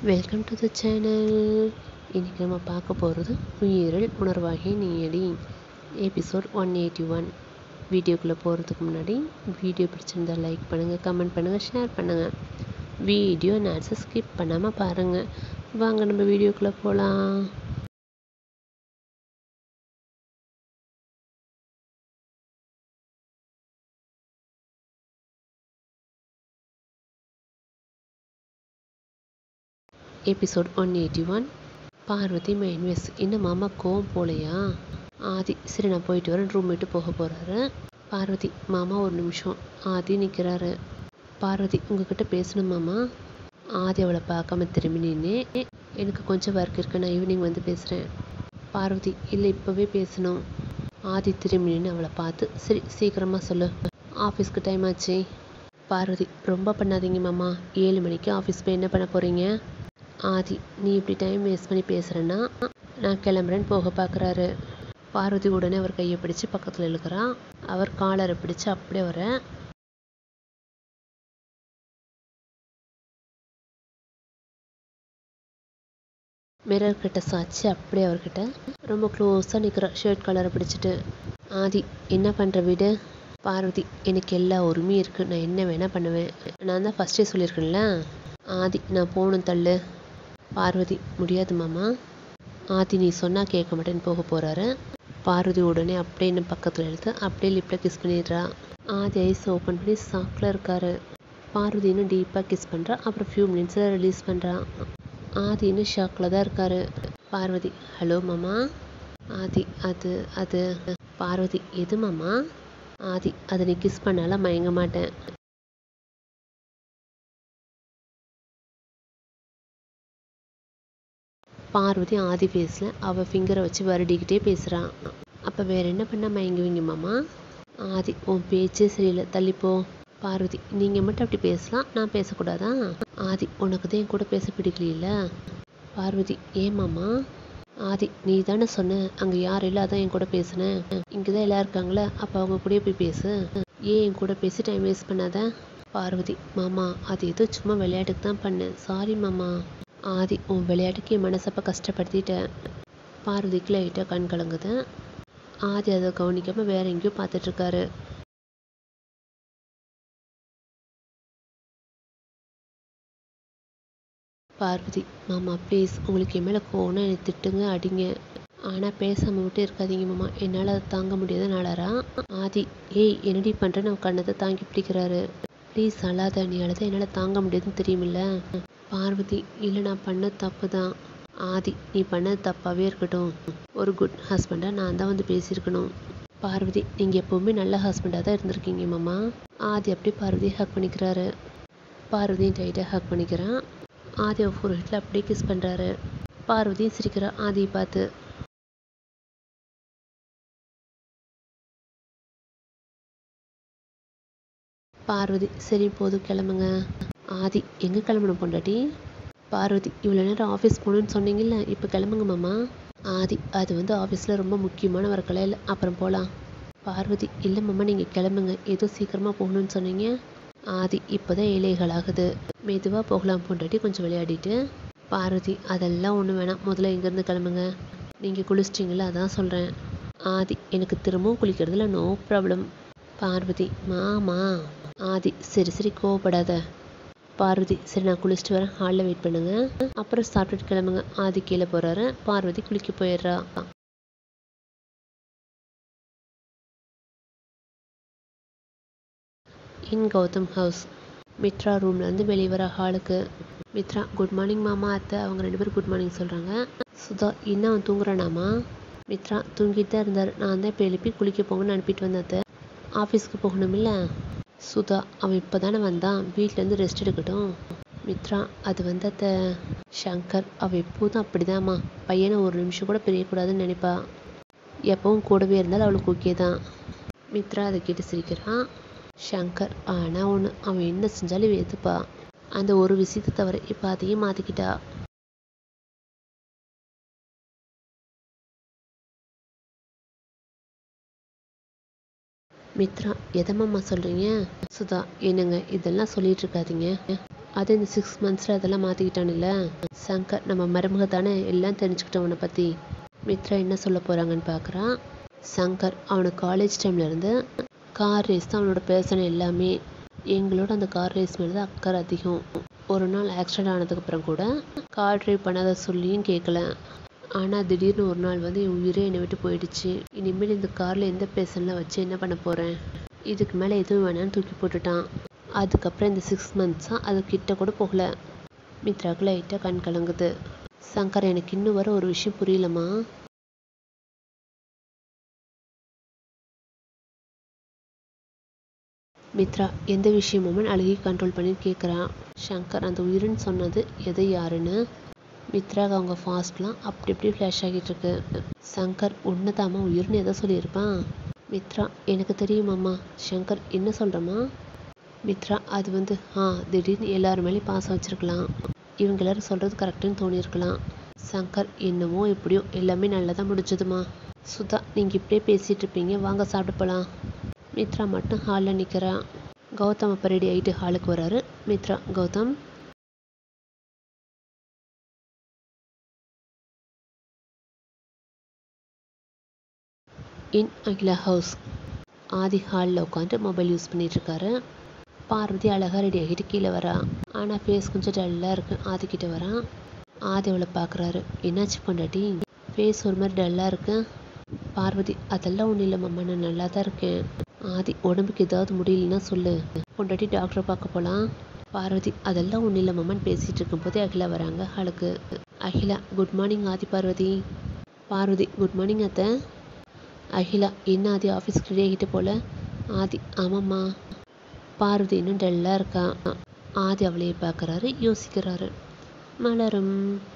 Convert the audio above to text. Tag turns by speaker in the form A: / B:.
A: Welcome to the channel. இன்றைக்கி நம்ம பார்க்க போகிறது உயிரில் உணர்வாகிய நீயடி எபிசோட் 181. வீடியோக்குள்ளே போகிறதுக்கு முன்னாடி வீடியோ பிடிச்சிருந்தால் லைக் பண்ணுங்கள், கமெண்ட் பண்ணுங்கள், ஷேர் பண்ணுங்கள். வீடியோ நேரத்தை ஸ்கிப் பண்ணாமல் பாருங்கள். வாங்க நம்ம வீடியோக்குள்ளே போகலாம். எபிசோட் 181. பார்வதி மெயின்வேஸ். இன்னும் மாமா கோவம் போலையா? ஆதி சரி நான் போயிட்டு வரேன், ரூம் விட்டு போக போகிறாரு. பார்வதி மாமா ஒரு நிமிஷம். ஆதி நிற்கிறாரு. பார்வதி உங்ககிட்ட பேசணும் மாமா. ஆதி அவளை பார்க்காம திரும்பி நின்று எனக்கு கொஞ்சம் ஒர்க் இருக்கு, நான் ஈவினிங் வந்து பேசுகிறேன். பார்வதி இல்லை இப்போவே பேசணும். ஆதி திரும்பி நின்று அவளை பார்த்து சரி சீக்கிரமாக சொல்லு, ஆஃபீஸ்க்கு டைம் ஆச்சு. பார்வதி ரொம்ப பண்ணாதீங்க மாமா, 7 மணிக்கு ஆஃபீஸ் போய் என்ன பண்ண போகிறீங்க? ஆதி நீ இப்படி டைம் வேஸ்ட் பண்ணி பேசுகிறேன்னா நான் கிளம்புறேன்னு போக பார்க்குறாரு. பார்வதி உடனே அவர் கையை பிடிச்சி பக்கத்தில் இழுக்கிறான். அவர் காலரை பிடிச்சி அப்படியே வர மிரர் கிட்ட சாச்சு அப்படியே அவர்கிட்ட ரொம்ப க்ளோஸாக நிற்கிற ஷர்ட் கலரை பிடிச்சிட்டு. ஆதி என்ன பண்ணுற வீடு? பார்வதி எனக்கு எல்லா உரிமையும் இருக்குது, நான் என்ன வேணால் பண்ணுவேன், நான் தான் ஃபஸ்ட்டே சொல்லியிருக்கேன்ல. ஆதி நான் போகணும் தள்ளு. பார்வதி முடியாது மாமா. ஆதி நீ சொன்னால் கேட்க மாட்டேன்னு போக போகிறாரு. பார்வதி உடனே அப்படியே இன்னும் பக்கத்தில் எடுத்து அப்படியே லிப்பில் கிஸ் பண்ணிடுறா. ஆதி ஐஸ் ஓப்பன் பண்ணி ஷாக்கில் இருக்காரு. பார்வதி இன்னும் டீப்பாக கிஸ் பண்ணுறா. அப்புறம் ஃபியூ மினிட்ஸில் ரிலீஸ் பண்ணுறா. ஆதி இன்னும் ஷாக்கில் தான் இருக்காரு. பார்வதி ஹலோ மாமா. ஆதி அது அது பார்வதி எது மாமா? ஆதி அதை நீ கிஸ் பண்ணாலும் மயங்க மாட்டேன். பார்வதி ஆதி ஃபேஸில் அவள் ஃபிங்கரை வச்சு வருடிக்கிட்டே பேசுகிறான். அப்போ வேறு என்ன பண்ணால் மயங்குவீங்க மாமா? ஆதி உன் பேச்சே சரியில்லை, தள்ளிப்போ. பார்வதி நீங்கள் மட்டும் அப்படி பேசலாம், நான் பேசக்கூடாதா? ஆதி உனக்கு தான் என் கூட பேச பிடிக்கல. பார்வதி ஏன் மாமா? ஆதி நீ தானே சொன்ன அங்கே யார் இல்லை, அதான் என் கூட பேசுனேன். இங்கே தான் எல்லாம் இருக்காங்களே, அப்போ அவங்க கூட போய் பேசு, ஏன் என் கூட பேசி டைம் வேஸ்ட் பண்ணாத? பார்வதி மாமா அது ஏதோ சும்மா விளையாட்டுக்கு தான் பண்ணேன், சாரி மாமா. ஆதி உன் விளையாட்டுக்கு என் மனசப்போ கஷ்டப்படுத்திட்டேன். பார்வதிக்கு லைட்டாக கண் கலங்குது. ஆதி அதை கவனிக்காமல் வேற எங்கேயோ பார்த்துட்ருக்காரு. பார்வதி மாமா ப்ளீஸ், உங்களுக்கு என் மேலே கோவம்னா என்னை திட்டுங்க, அடிங்க, ஆனால் பேசாமல் விட்டு இருக்காதீங்க மாமா, என்னால் அதை தாங்க முடியாத நாளாரா. ஆதி ஏய் என்னடி பண்ணுற, நான் கண்ணத்தை தாங்கி பிடிக்கிறாரு. ப்ளீஸ் அழாத, நீ அழுத என்னால் தாங்க முடியாதுன்னு தெரியுமில்ல. பார்வதி இல்லை நான் பண்ணது தப்பு தான். ஆதி நீ பண்ணது தப்பாகவே இருக்கட்டும், ஒரு குட் ஹஸ்பண்டாக நான் தான் வந்து பேசியிருக்கணும். பார்வதி நீங்கள் எப்போவுமே நல்ல ஹஸ்பண்டாக தான் இருந்திருக்கீங்க மாமா. ஆதி அப்படி பார்வதி ஹக் பண்ணிக்கிறாரு. பார்வதியும் டைட்டாக ஹக் பண்ணிக்கிறான். ஆதி ஒரு ஹிட்டில் அப்படியே கிஸ் பண்ணுறாரு. பார்வதியும் சிரிக்கிறா ஆதியை பார்த்து. பார்வதி சரி போதும் கிளம்புங்க. ஆதி எங்கே கிளம்பணும் பொண்டாட்டி? பார்வதி இவ்வளோ நேரம் ஆஃபீஸ் போகணுன்னு சொன்னீங்கல்ல, இப்போ கிளம்புங்க மாமா. ஆதி அது வந்து ஆஃபீஸில் ரொம்ப முக்கியமான ஒர்க்கெல்லாம் இல்லை, அப்புறம் போகலாம். பார்வதி இல்லை மாமா நீங்கள் கிளம்புங்க, ஏதோ சீக்கிரமாக போகணுன்னு சொன்னீங்க. ஆதி இப்போ தான் ஏழைகளாகுது, மெதுவாக போகலாம் பொண்டாட்டி, கொஞ்சம் விளையாடிட்டு. பார்வதி அதெல்லாம் ஒன்றும் வேணாம், முதல்ல இங்கேருந்து கிளம்புங்க. நீங்கள் குளிச்சிட்டிங்களா அதான் சொல்கிறேன். ஆதி எனக்கு திரும்பவும் குளிக்கிறதுல நோ ப்ராப்ளம். பார்வதி மாமா. ஆதி சரி சரி கோவப்படாத. பார்வதி சரி நான் குளிச்சுட்டு வரேன், ஹாலில் வெயிட் பண்ணுங்க, அப்புறம் சாப்பிட்டுட்டு கிளம்புங்க. ஆதி கீழே போகிறாரு. பார்வதி குளிக்க போயிடுறா. In Gautham house. மித்ரா ரூம்லேருந்து வெளியே வர ஹாலுக்கு. மித்ரா குட் மார்னிங் மாமா. அத்தை அவங்க 2 பேரும் குட் மார்னிங் சொல்கிறாங்க. சுதா இன்னும் அவன் தூங்குறானாமா? மித்ரா தூங்கிட்டு தான் இருந்தார், நான் தான் இப்போ எழுப்பி குளிக்க போங்கன்னு அனுப்பிட்டு வந்தேன் அத்தை, ஆஃபீஸ்க்கு போகணுமில்ல. சுதா அவன் இப்போ தானே வந்தான், வீட்டிலேருந்து ரெஸ்ட் எடுக்கட்டும். மித்ரா அது வந்து அத்தை சங்கர் அவள் எப்போதும் அப்படிதாம்மா, பையனை ஒரு நிமிஷம் கூட பிரியக்கூடாதுன்னு நினைப்பா, எப்பவும் கூடவே இருந்தாலும் அவளுக்கு ஓகே தான். மித்ரா அதை கேட்டு சிரிக்கிறான். சங்கர் ஆனால் ஒன்று, அவன் என்ன செஞ்சாலும் எதுப்பா, அந்த ஒரு விஷயத்தை தவிர இப்போ அதையும் மாற்றிக்கிட்டா. மித்ரா எதம்மா சொல்கிறீங்க? சுதா என்னங்க இதெல்லாம் சொல்லிட்டு இருக்காதீங்க, அது இந்த 6 மந்த்ஸில் அதெல்லாம் மாற்றிக்கிட்டானுல்ல. சங்கர் நம்ம மருமக தானே, எல்லாம் தெரிஞ்சுக்கிட்டோம் உன்னை பற்றி. மித்ரா என்ன சொல்ல போகிறாங்கன்னு பார்க்குறான். சங்கர் அவனுக்கு காலேஜ் டைம்லேருந்து கார் ரேஸ் தான் அவனோட பேஷன் எல்லாமே. எங்களோட அந்த கார் ரேஸ் மேலே தான் அக்கறை அதிகம். ஒரு நாள் ஆக்சிடெண்ட் ஆனதுக்கப்புறம் கூட கார் ட்ரைவ் பண்ணாத சொல்லியும் கேட்கல. ஆனால் திடீர்னு ஒரு நாள் வந்து என் உயிரே என்னை விட்டு போயிடுச்சு. இனிமேல் இந்த காரில் எந்த பேஷனில் வச்சு என்ன பண்ண போகிறேன், இதுக்கு மேலே எதுவும் வேணான்னு தூக்கி போட்டுட்டான். அதுக்கப்புறம் இந்த 6 மந்த்ஸாக அது கிட்ட கூட போகல. மித்ராவுக்கு லைட்டாக கண் கலங்குது. சங்கர், எனக்கு இன்னும் வர ஒரு விஷயம் புரியலம்மா. மித்ரா, எந்த விஷயமும் அழுகி கண்ட்ரோல் பண்ணி கேட்குறான். சங்கர், அந்த உயிரின்னு சொன்னது எது, யாருன்னு. மித்ராவுக்கு அவங்க ஃபாஸ்ட்லாம் அப்படி இப்படி ஃப்ளாஷ் ஆகிட்டு இருக்கு. சங்கர், உன்னதாம்மா உயிர்னு எதை சொல்லியிருப்பான். மித்ரா, எனக்கு தெரியுமாம்மா. சங்கர், என்ன சொல்கிறம்மா. மித்ரா, அது வந்து திடீர்னு எல்லாரும் மேலேயும் பாசம் வச்சுருக்கலாம். இவங்க எல்லாரும் சொல்கிறது கரெக்டுன்னு தோணியிருக்கலாம். சங்கர், என்னமோ எப்படியோ எல்லாமே நல்லதாக முடிஞ்சதுமா. சுதா, நீங்கள் இப்படியே பேசிகிட்டு இருப்பீங்க, வாங்க சாப்பிட்டு போகலாம். மித்ரா மட்டும் ஹாலில் நிற்கிறான். கௌதம் அப்போ ரெடி ஆகிட்டு ஹாலுக்கு வராரு. மித்ரா, கௌதம். In Akhila house. ஆதி ஹாலில் உட்காந்து மொபைல் யூஸ் பண்ணிகிட்ருக்காரு. பார்வதி அழகாக ரெடி ஆகிட்டு கீழே வரா. ஆனால் ஃபேஸ் கொஞ்சம் டல்லாக இருக்குது. ஆதிக்கிட்ட வரான். ஆதி அவளை பார்க்குறாரு. என்னாச்சு பொண்டாட்டி, ஃபேஸ் ஒரு மாதிரி டல்லாக இருக்கு. பார்வதி, அதெல்லாம் ஒன்றும் இல்லை மாமா, நான் நல்லா தான் இருக்கேன். ஆதி, உடம்புக்கு ஏதாவது முடியலன்னா சொல்லு, பொண்டாட்டி டாக்டரை பார்க்க போகலாம். பார்வதி, அதெல்லாம் ஒன்றும் இல்லை மாமான்னு பேசிகிட்டு இருக்கும்போதே அகிலா வராங்க ஹாலுக்கு. Akhila, good morning Aadhi. Parvathi. Parvathi, good morning அத்தை. அகிலா, என்ன ஆதி ஆஃபீஸ்க்கு ரெடி ஆகிட்டு போல. ஆதி, ஆமாம்மா. பார்வதி இன்னும் டல்லாக இருக்கா. ஆதி அவளையே பார்க்குறாரு, யோசிக்கிறாரு. மலரும்.